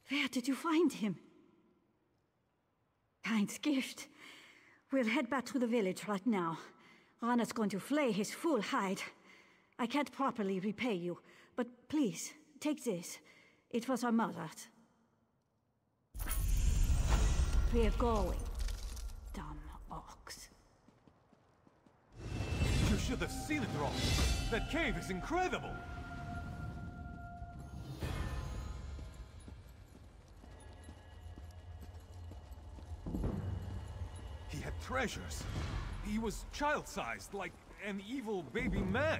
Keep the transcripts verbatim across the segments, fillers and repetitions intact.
Where did you find him? Kind gift. We'll head back to the village right now. Rana's going to flay his full hide. I can't properly repay you, but please, take this. It was our mother's. We're going. Dumb ox. You should have seen it, Rob. That cave is incredible! He had treasures. He was child-sized, like an evil baby man.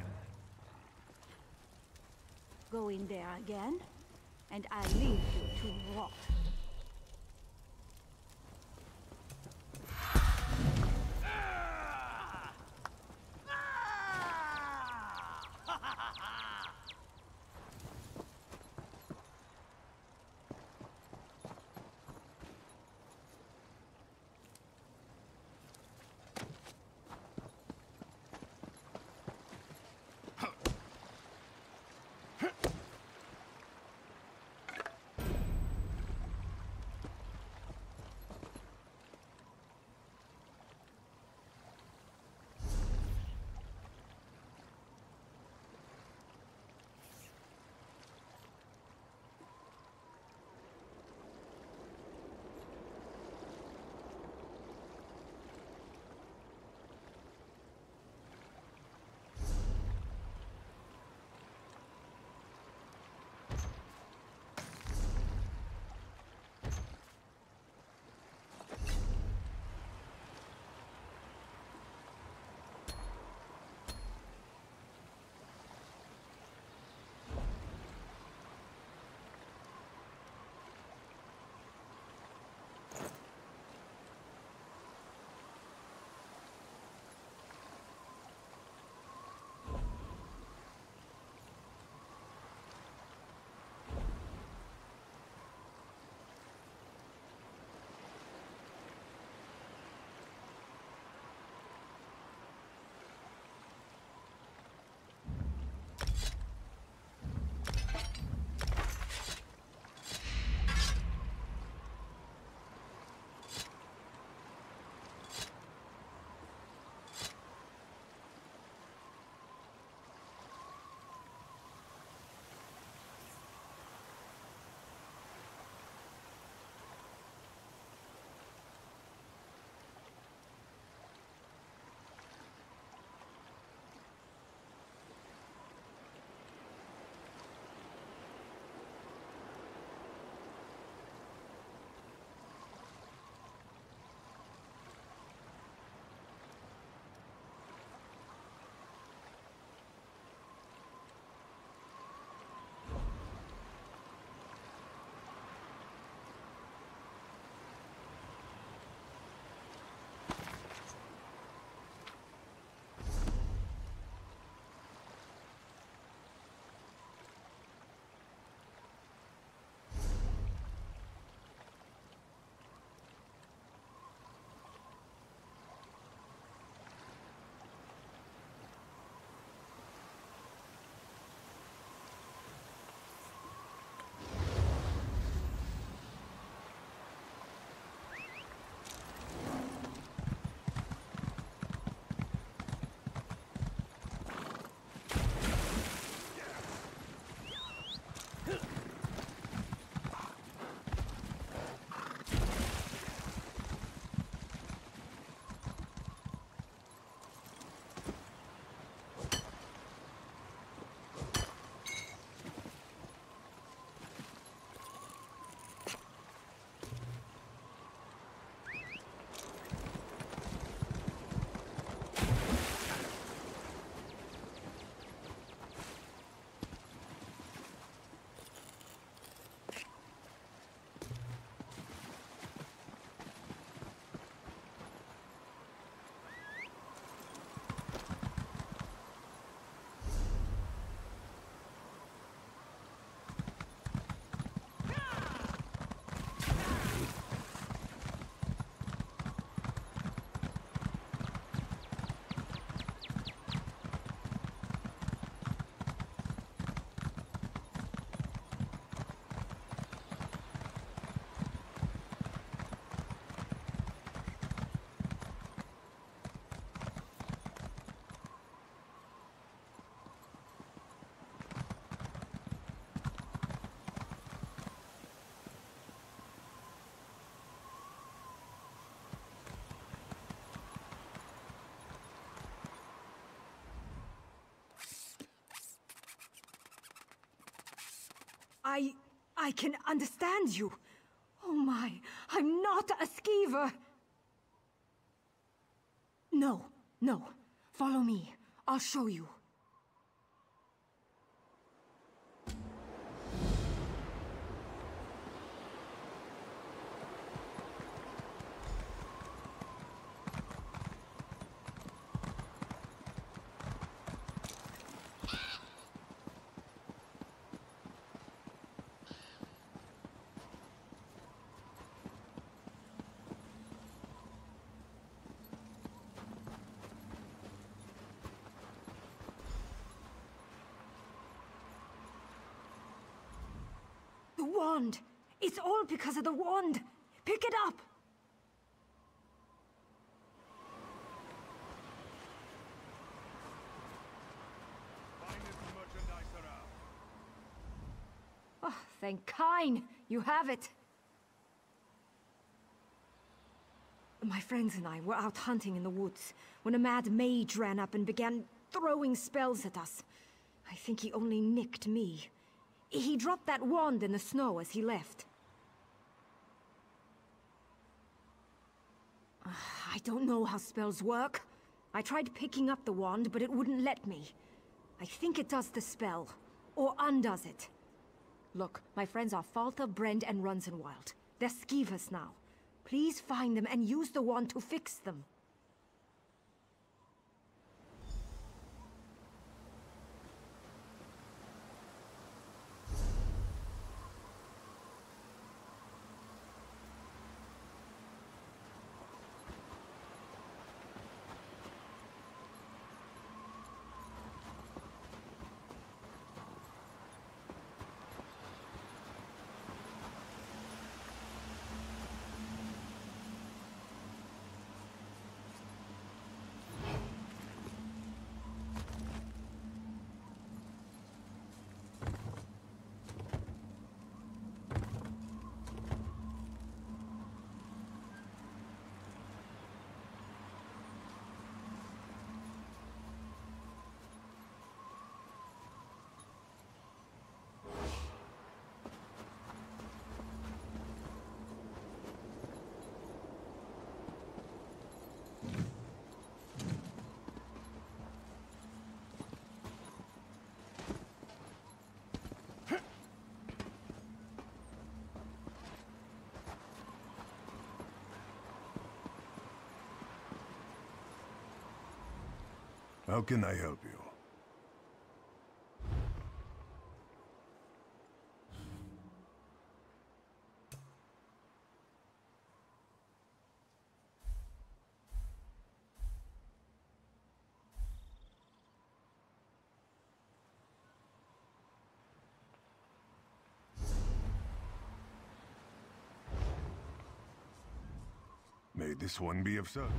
Go in there again, and I leave you to rot. I can understand you. Oh my, I'm not a skeever. No, no. Follow me. I'll show you. The wand! It's all because of the wand! Pick it up! Finest merchandise around. Oh, thank Kine! You have it! My friends and I were out hunting in the woods when a mad mage ran up and began throwing spells at us. I think he only nicked me. He dropped that wand in the snow as he left. Uh, I don't know how spells work. I tried picking up the wand, but it wouldn't let me. I think it does the spell, or undoes it. Look, my friends are Falta, Brend, and Runzenwild. They're skeevers now. Please find them and use the wand to fix them. How can I help you? May this one be of service.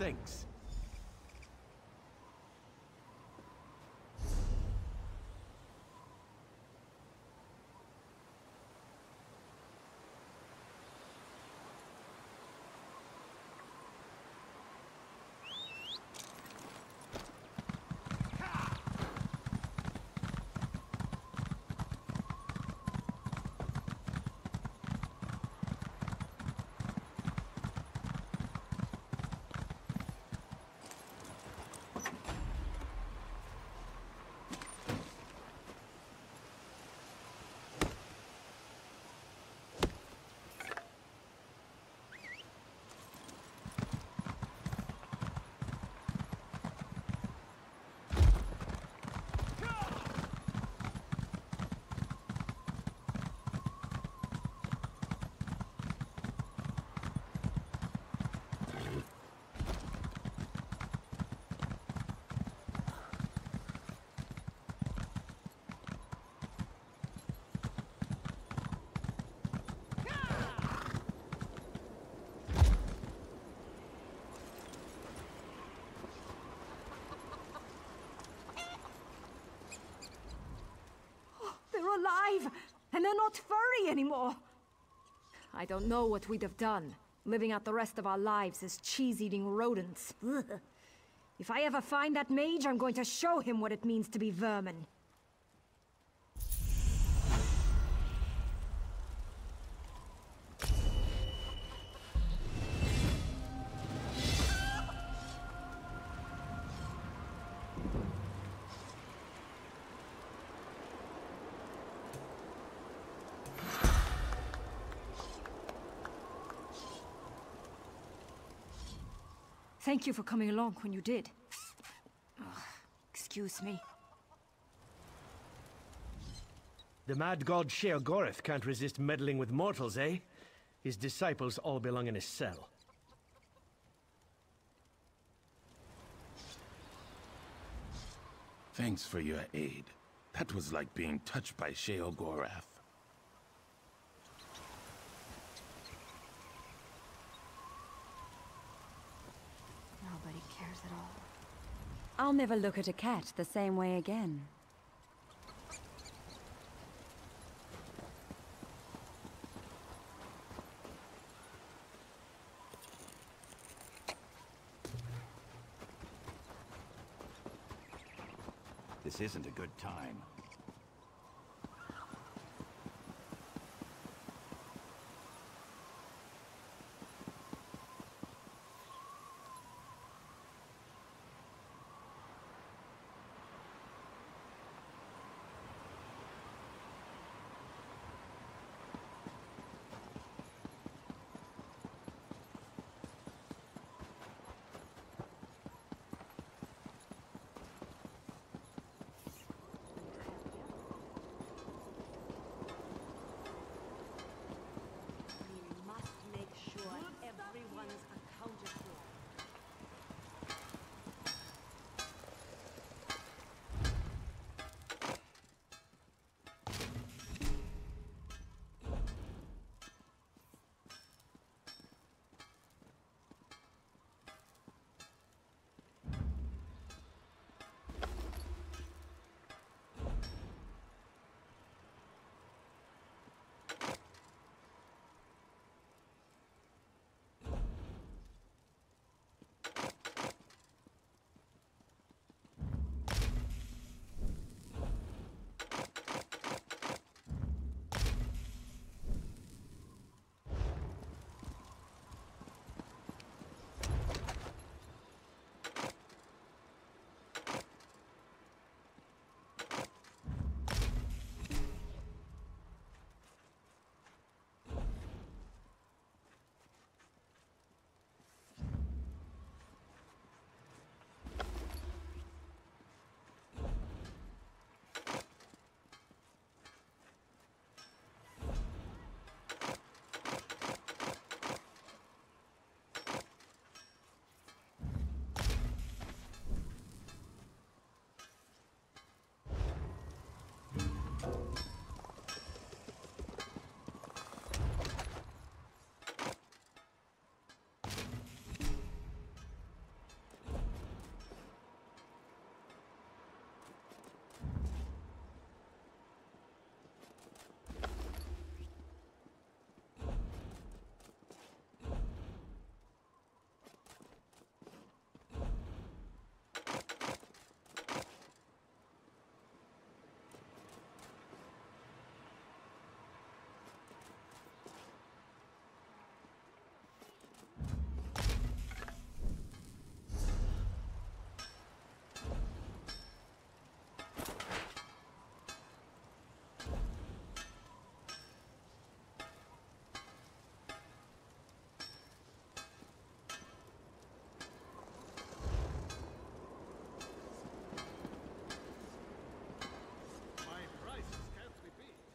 stinks. They're alive! And they're not furry anymore! I don't know what we'd have done, living out the rest of our lives as cheese-eating rodents. Ugh. If I ever find that mage, I'm going to show him what it means to be vermin. Thank you for coming along when you did. Ugh, excuse me. The mad god Sheogorath can't resist meddling with mortals, eh? His disciples all belong in his cell. Thanks for your aid. That was like being touched by Sheogorath. Nobody cares at all. I'll never look at a cat the same way again. This isn't a good time.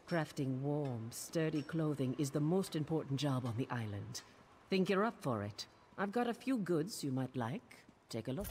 Crafting warm, sturdy clothing is the most important job on the island. Think you're up for it? I've got a few goods you might like. Take a look.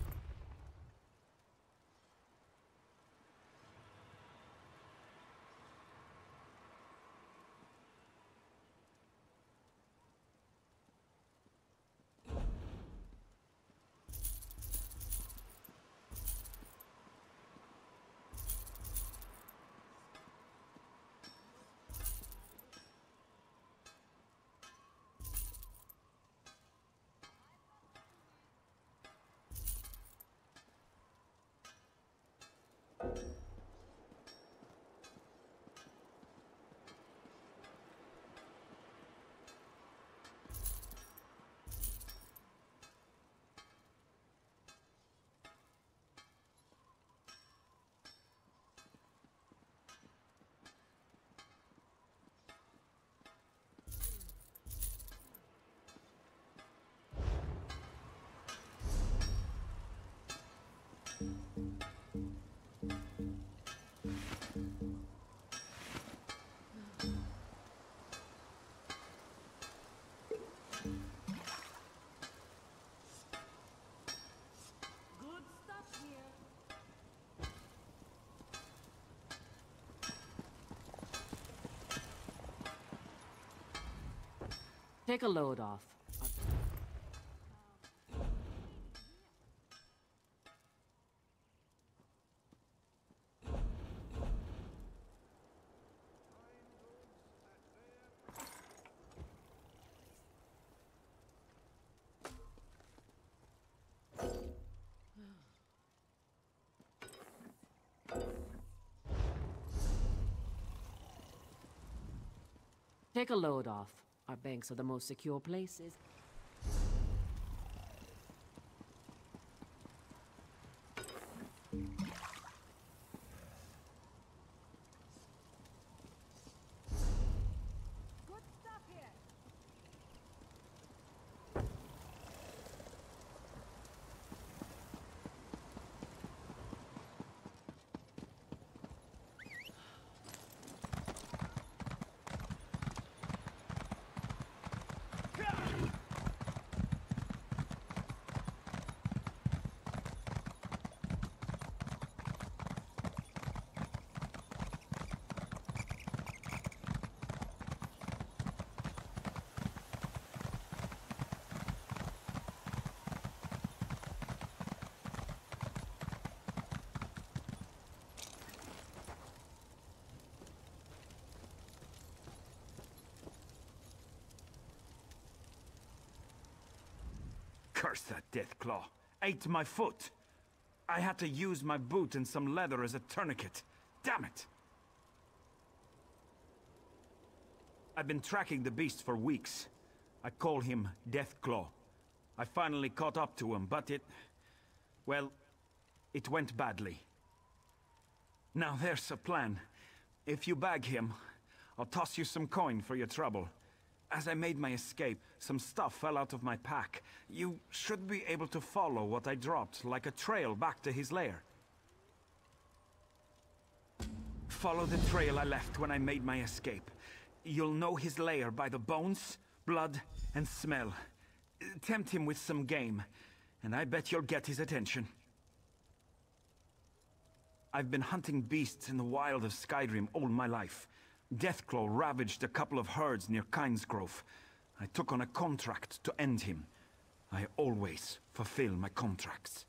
Take a load off. Take a load off. Our banks are the most secure places. Curse that Deathclaw. Ate my foot. I had to use my boot and some leather as a tourniquet. Damn it! I've been tracking the beast for weeks. I call him Deathclaw. I finally caught up to him, but it... well, it went badly. Now there's a plan. If you bag him, I'll toss you some coin for your trouble. As I made my escape, some stuff fell out of my pack. You should be able to follow what I dropped, like a trail back to his lair. Follow the trail I left when I made my escape. You'll know his lair by the bones, blood, and smell. Tempt him with some game, and I bet you'll get his attention. I've been hunting beasts in the wild of Skydream all my life. Deathclaw ravaged a couple of herds near Kynesgrove. I took on a contract to end him. I always fulfill my contracts.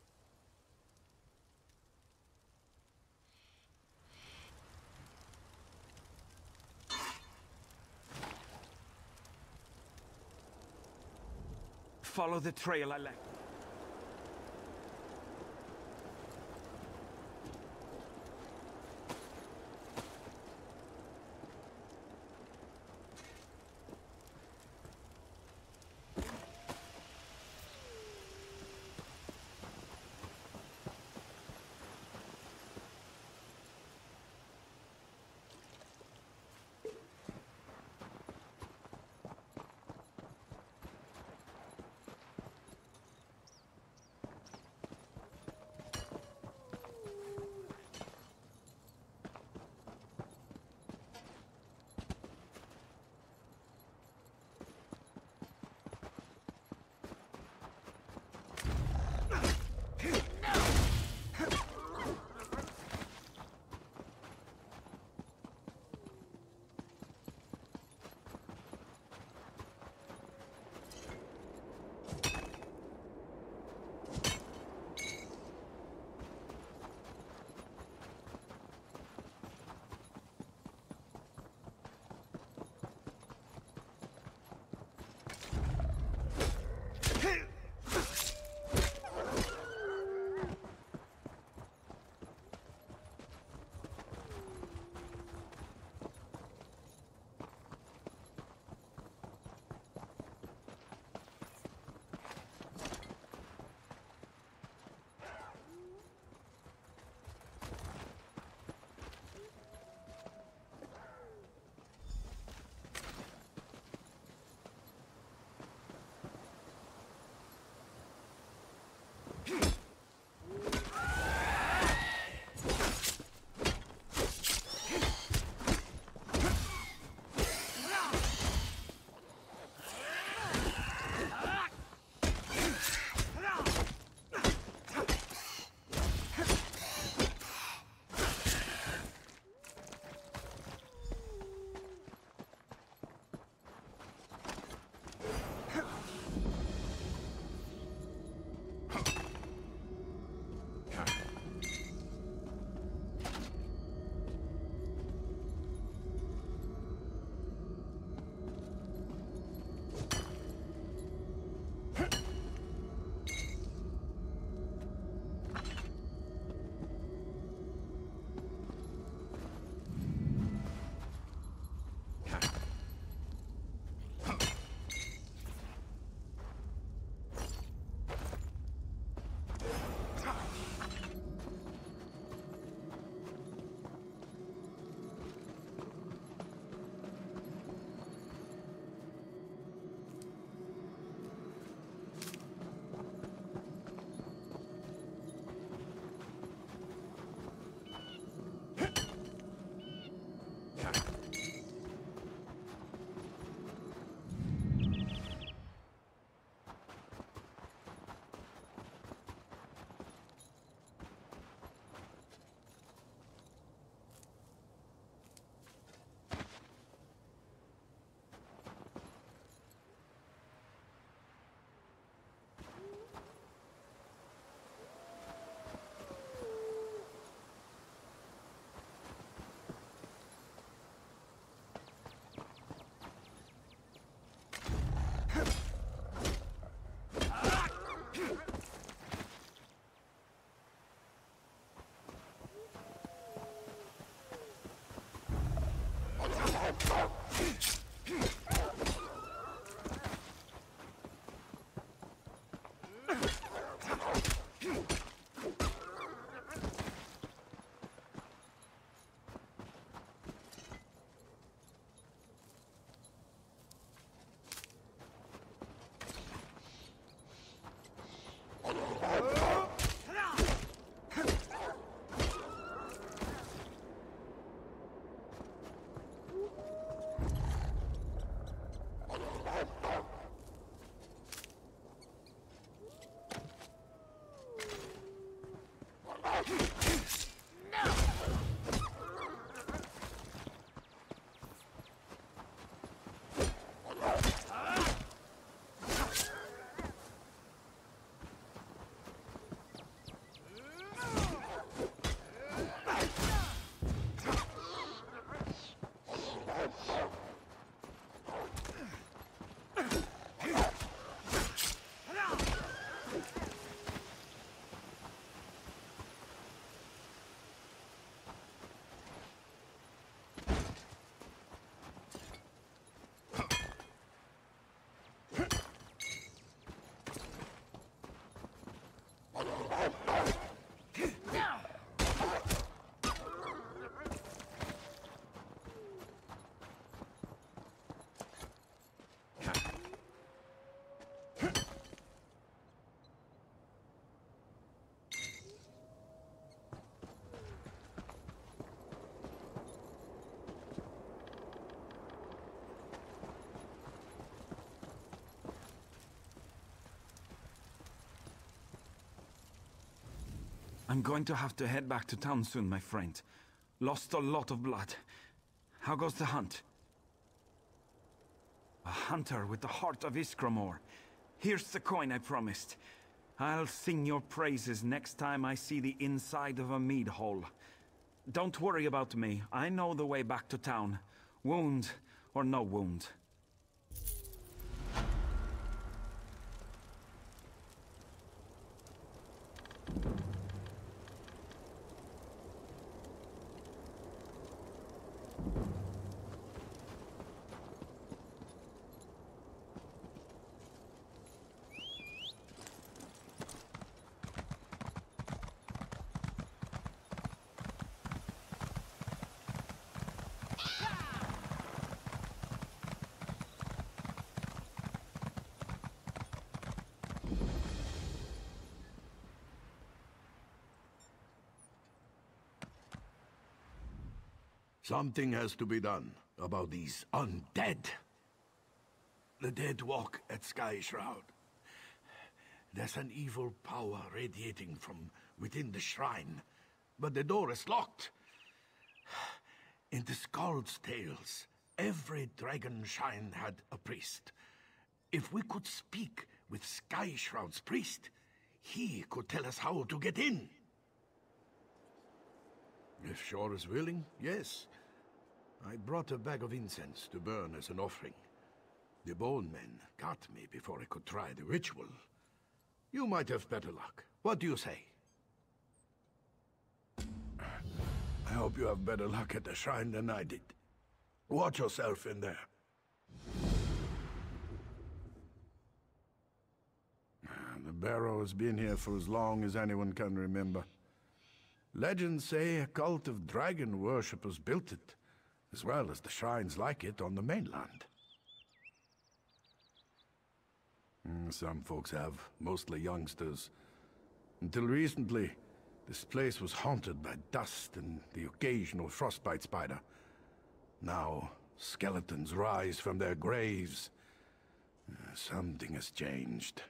Follow the trail I left. I'm going to have to head back to town soon, my friend. Lost a lot of blood. How goes the hunt? A hunter with the heart of Iskramor. Here's the coin I promised. I'll sing your praises next time I see the inside of a mead hole. Don't worry about me. I know the way back to town. Wound or no wound. Something has to be done about these undead. The dead walk at Sky Shroud. There's an evil power radiating from within the shrine, but the door is locked. In the Skald's tales, every dragon shrine had a priest. If we could speak with Sky Shroud's priest, he could tell us how to get in. If Shore is willing, yes. I brought a bag of incense to burn as an offering. The bone men got me before I could try the ritual. You might have better luck. What do you say? I hope you have better luck at the shrine than I did. Watch yourself in there. The barrow has been here for as long as anyone can remember. Legends say a cult of dragon worshippers built it, as well as the shrines like it on the mainland. Some folks have, mostly youngsters. Until recently, this place was haunted by dust and the occasional frostbite spider. Now, skeletons rise from their graves. Something has changed.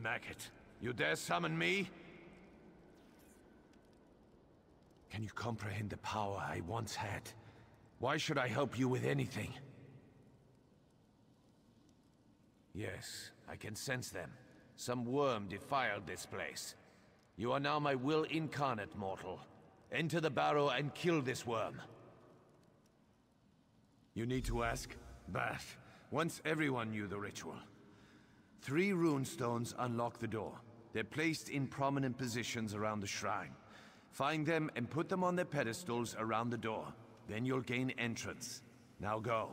maggot. You dare summon me? Can you comprehend the power I once had? Why should I help you with anything? Yes, I can sense them. Some worm defiled this place. You are now my will incarnate, mortal. Enter the barrow and kill this worm. You need to ask? But once everyone knew the ritual. Three runestones unlock the door. They're placed in prominent positions around the shrine. Find them and put them on their pedestals around the door. Then you'll gain entrance. Now go.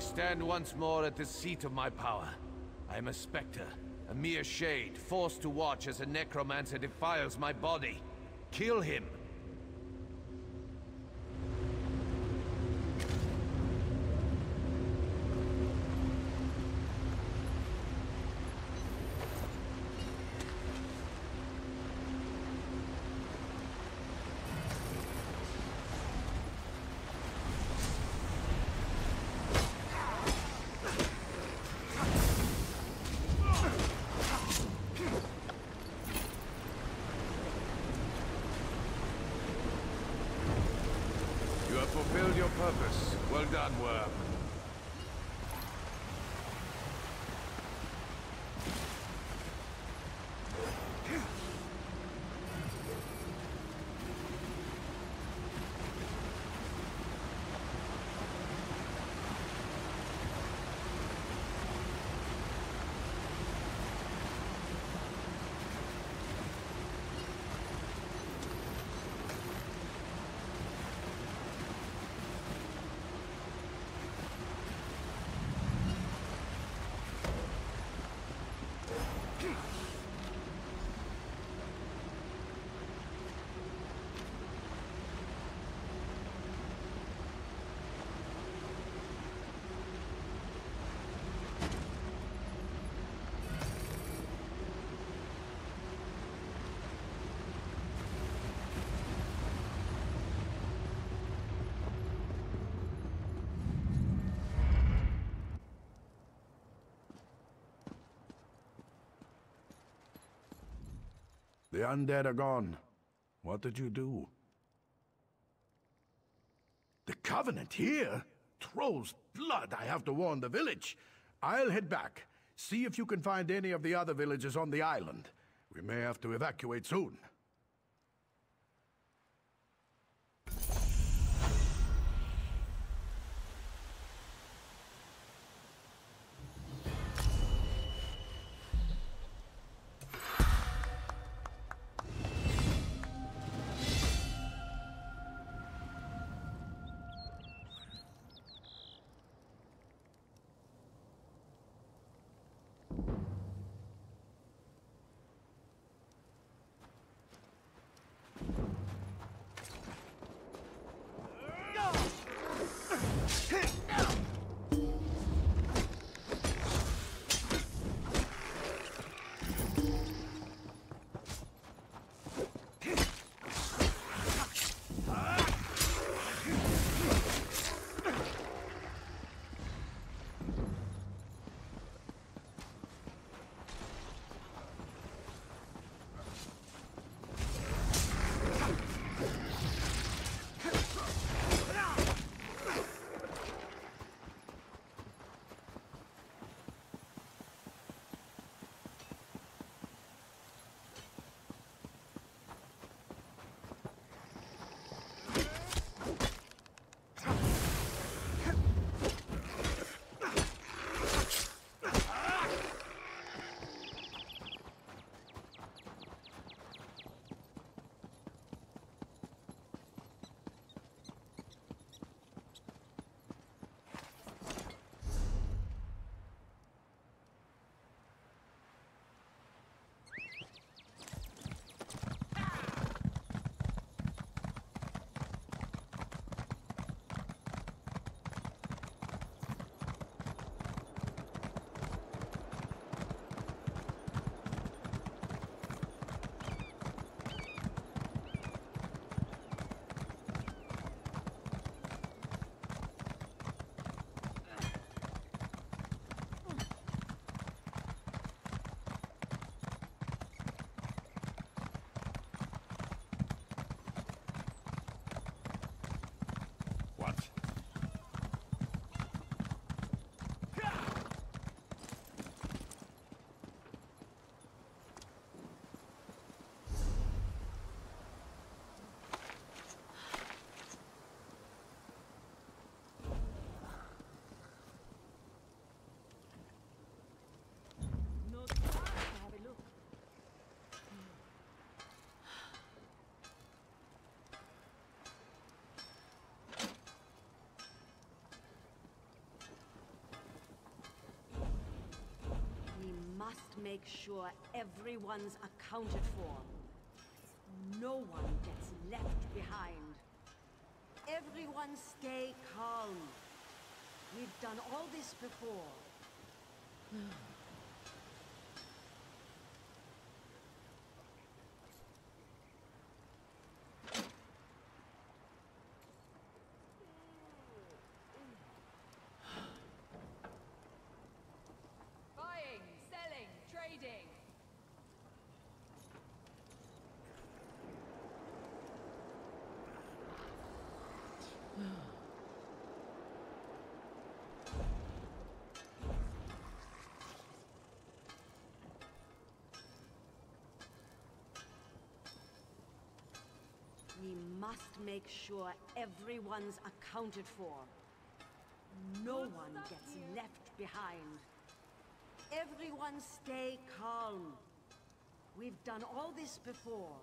stand once more at the seat of my power. I am a specter, a mere shade, forced to watch as a necromancer defiles my body. Kill him! Fulfilled your purpose. Well done, worm. The undead are gone. What did you do? The Covenant here? Troll's blood, I have to warn the village. I'll head back. See if you can find any of the other villages on the island. We may have to evacuate soon. make sure everyone's accounted for. No one gets left behind. Everyone stay calm. We've done all this before. Buying, selling, trading. We must make sure everyone's accounted for. No one gets left behind. Everyone stay calm. We've done all this before.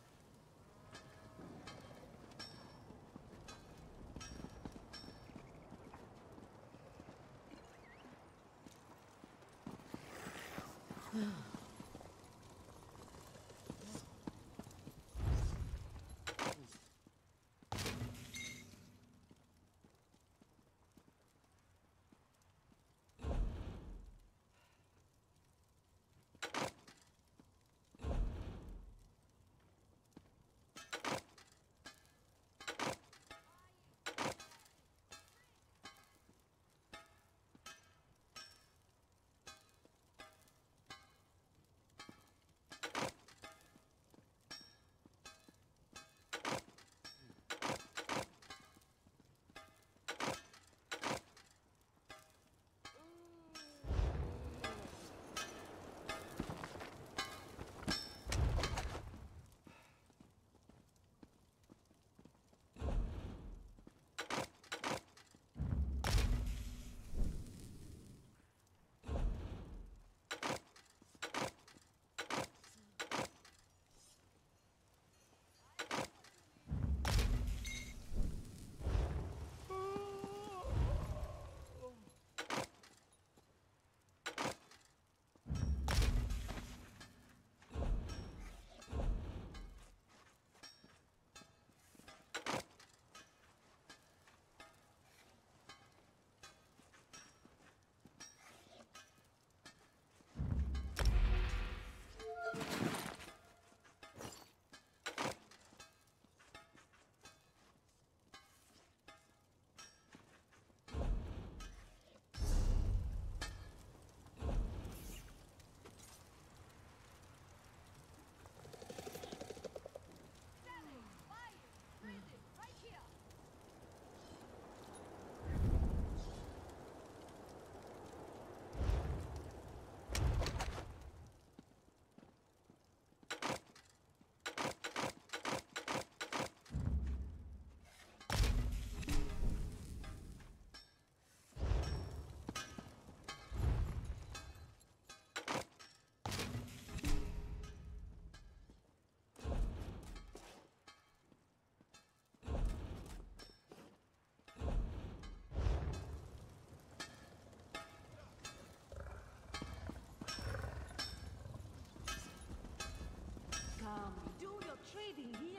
Trading here.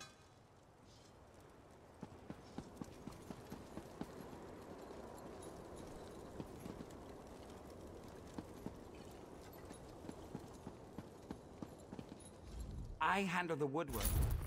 I handle the woodwork.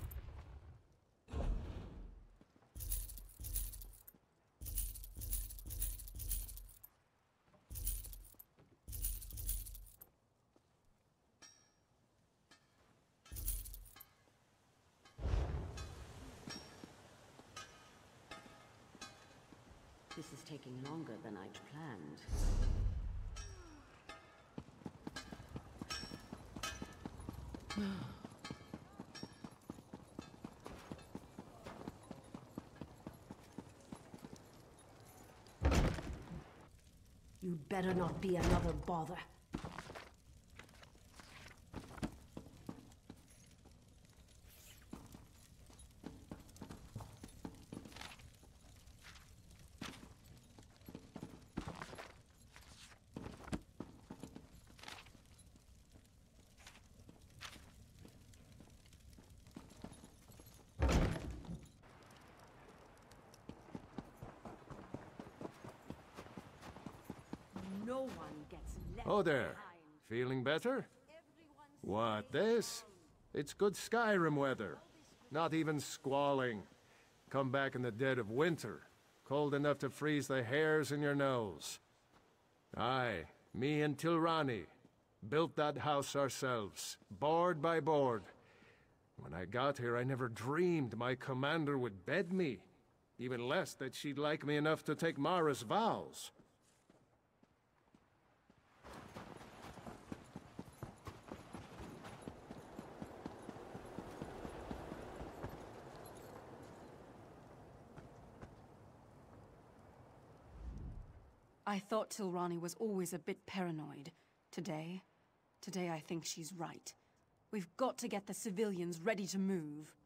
This is taking longer than I'd planned. You'd better not be another bother. No one gets left Oh there. behind. Feeling better? What, this? It's good Skyrim weather. Not even squalling. Come back in the dead of winter. Cold enough to freeze the hairs in your nose. Aye, me and Tilrani built that house ourselves, board by board. When I got here, I never dreamed my commander would bed me. Even less that she'd like me enough to take Mara's vows. I thought Tilrani was always a bit paranoid. Today, today I think she's right. We've got to get the civilians ready to move.